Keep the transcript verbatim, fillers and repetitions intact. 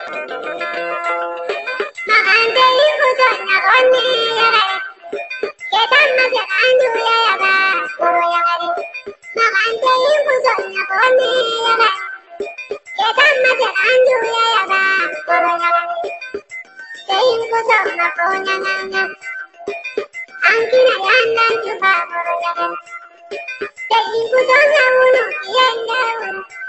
Maganda ikuto na kone yagare. Ketama jagandu ya yaga koro yagare. Maganda ikuto na kone yagare. Ketama jagandu ya yaga koro yagare. Ikuto na kone yagare. Angkina yanda juba koro yagare. Ikuto na unu yanda unu.